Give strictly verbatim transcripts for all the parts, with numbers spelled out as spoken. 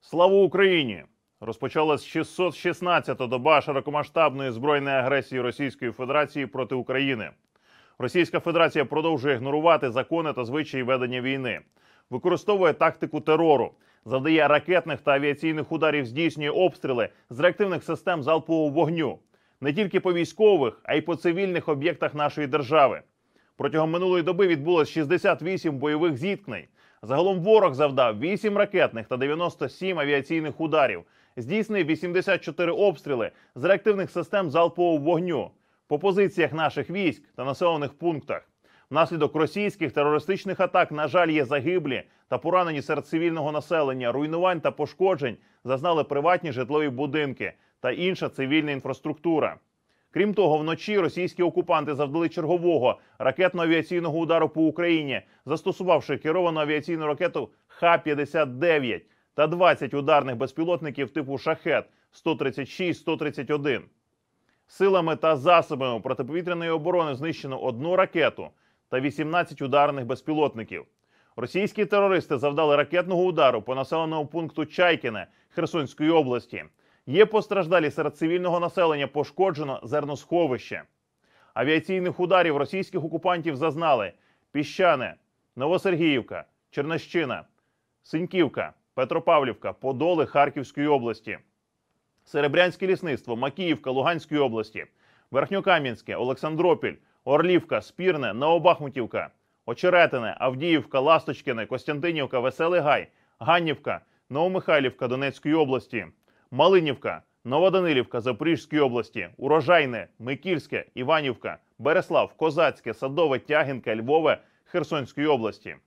Слава Україні! Розпочалась шістсот шістнадцята доба широкомасштабної збройної агресії Російської Федерації проти України. Російська Федерація продовжує ігнорувати закони та звичаї ведення війни, використовує тактику терору, завдає ракетних та авіаційних ударів, здійснює обстріли з реактивних систем залпового вогню. Не тільки по військових, а й по цивільних об'єктах нашої держави. Протягом минулої доби відбулось шістдесят вісім бойових зіткнень. Загалом ворог завдав вісім ракетних та дев'яносто сім авіаційних ударів, здійснив вісімдесят чотири обстріли з реактивних систем залпового вогню по позиціях наших військ та населених пунктах. Внаслідок російських терористичних атак, на жаль, є загиблі та поранені серед цивільного населення, руйнувань та пошкоджень зазнали приватні житлові будинки та інша цивільна інфраструктура. Крім того, вночі російські окупанти завдали чергового ракетно-авіаційного удару по Україні, застосувавши керовану авіаційну ракету Х п'ятдесят дев'ять та двадцять ударних безпілотників типу «Шахед» сто тридцять шість сто тридцять один. Силами та засобами протиповітряної оборони знищено одну ракету та вісімнадцять ударних безпілотників. Російські терористи завдали ракетного удару по населеному пункту Чайкине Херсонської області. Є постраждалі серед цивільного населення, пошкоджено зерносховище. Авіаційних ударів російських окупантів зазнали Піщане, Новосергіївка, Чернещина, Синьківка, Петропавлівка, Подоли Харківської області, Серебрянське лісництво, Макіївка Луганської області, Верхньокам'янське, Олександропіль, Орлівка, Спірне, Новобахмутівка, Очеретине, Авдіївка, Ласточкине, Костянтинівка, Веселий Гай, Ганнівка, Новомихайлівка Донецької області, Малинівка, Новоданилівка Запорізької області, Урожайне, Микільське, Іванівка, Береслав, Козацьке, Садове, Тягінка, Львове Херсонської області.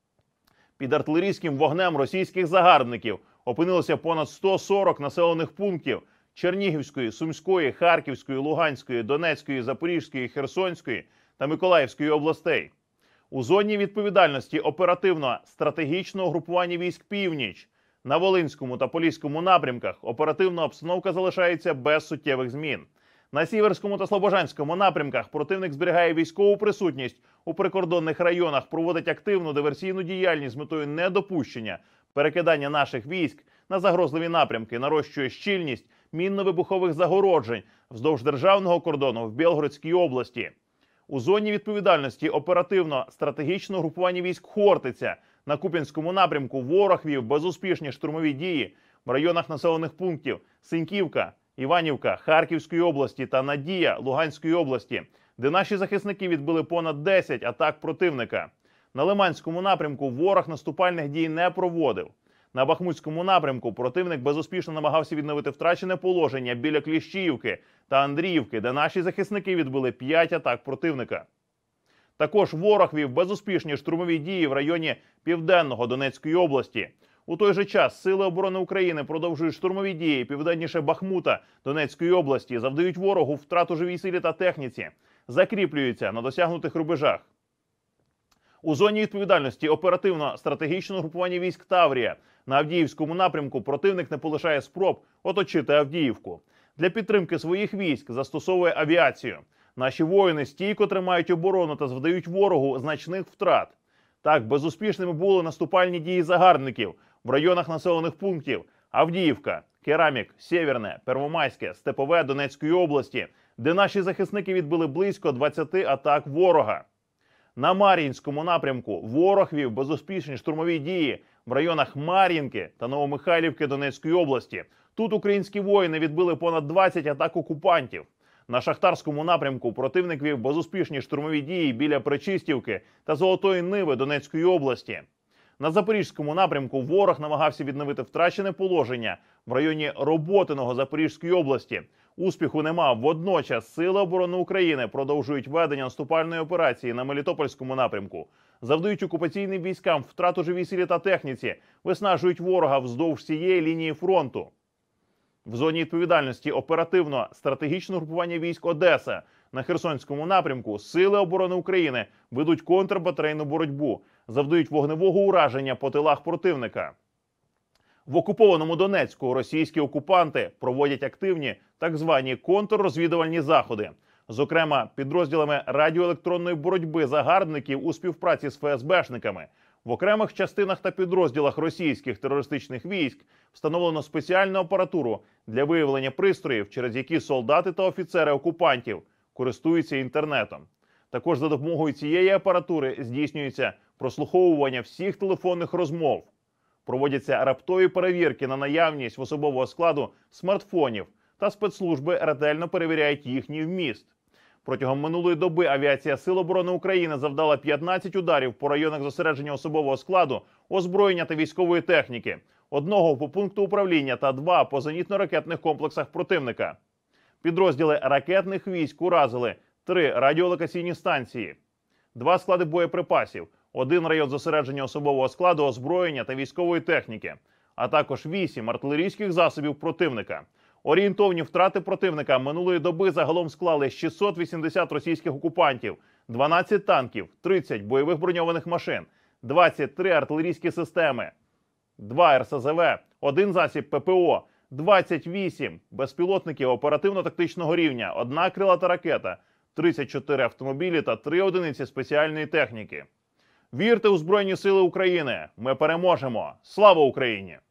Під артилерійським вогнем російських загарбників опинилося понад сто сорок населених пунктів Чернігівської, Сумської, Харківської, Луганської, Донецької, Запорізької, Херсонської та Миколаївської областей. У зоні відповідальності оперативно-стратегічного групування військ «Північ» на Волинському та Поліському напрямках оперативна обстановка залишається без суттєвих змін. На Сіверському та Слобожанському напрямках противник зберігає військову присутність у прикордонних районах, проводить активну диверсійну діяльність з метою недопущення перекидання наших військ на загрозливі напрямки, нарощує щільність мінно-вибухових загороджень вздовж державного кордону в Білгородській області. У зоні відповідальності оперативно-стратегічного групування військ «Хортиця» на Куп'янському напрямку ворог вів безуспішні штурмові дії в районах населених пунктів Синьківка, Іванівка Харківської області та Надія Луганської області, де наші захисники відбили понад десять атак противника. На Лиманському напрямку ворог наступальних дій не проводив. На Бахмутському напрямку противник безуспішно намагався відновити втрачене положення біля Кліщіївки та Андріївки, де наші захисники відбили п'ять атак противника. Також ворог вів безуспішні штурмові дії в районі Південного Донецької області. У той же час Сили оборони України продовжують штурмові дії південніше Бахмута Донецької області, завдають ворогу втрат у живій силі та техніці, закріплюються на досягнутих рубежах. У зоні відповідальності оперативно-стратегічного групування військ «Таврія» на Авдіївському напрямку противник не полишає спроб оточити Авдіївку. Для підтримки своїх військ застосовує авіацію. Наші воїни стійко тримають оборону та завдають ворогу значних втрат. Так, безуспішними були наступальні дії загарбників в районах населених пунктів Авдіївка, Керамік, Сєвєрне, Первомайське, Степове Донецької області, де наші захисники відбили близько двадцяти атак ворога. На Мар'їнському напрямку ворог вів безуспішні штурмові дії в районах Мар'їнки та Новомихайлівки Донецької області. Тут українські воїни відбили понад двадцять атак окупантів. На Шахтарському напрямку противник вів безуспішні штурмові дії біля Пречистівки та Золотої Ниви Донецької області. На Запорізькому напрямку ворог намагався відновити втрачене положення в районі Роботиного Запорізької області. Успіху не мав. Водночас Сили оборони України продовжують ведення наступальної операції на Мелітопольському напрямку. Завдають окупаційним військам втрат у живій силі та техніці, виснажують ворога вздовж всієї лінії фронту. В зоні відповідальності оперативно-стратегічного групування військ «Одеса» на Херсонському напрямку Сили оборони України ведуть контрбатарейну боротьбу, завдають вогневого ураження по тилах противника. В окупованому Донецьку російські окупанти проводять активні так звані контррозвідувальні заходи. Зокрема, підрозділами радіоелектронної боротьби загарбників у співпраці з ФСБшниками В окремих частинах та підрозділах російських терористичних військ встановлено спеціальну апаратуру для виявлення пристроїв, через які солдати та офіцери окупантів користуються інтернетом. Також за допомогою цієї апаратури здійснюється прослуховування всіх телефонних розмов. Проводяться раптові перевірки на наявність в особового складу смартфонів, та спецслужби ретельно перевіряють їхній вміст. Протягом минулої доби авіація Сил оборони України завдала п'ятнадцять ударів по районах зосередження особового складу, озброєння та військової техніки, одного по пункту управління та два по зенітно-ракетних комплексах противника. Підрозділи ракетних військ уразили три радіолокаційні станції, два склади боєприпасів, один район зосередження особового складу, озброєння та військової техніки, а також вісім артилерійських засобів противника. Орієнтовні втрати противника минулої доби загалом склали шістсот вісімдесят російських окупантів, дванадцять танків, тридцять бойових броньованих машин, двадцять три артилерійські системи, два ер ес зе ве, один засіб пе пе о, двадцять вісім безпілотників оперативно-тактичного рівня, одна крилата ракета, тридцять чотири автомобілі та три одиниці спеціальної техніки. Вірте у Збройні Сили України! Ми переможемо! Слава Україні!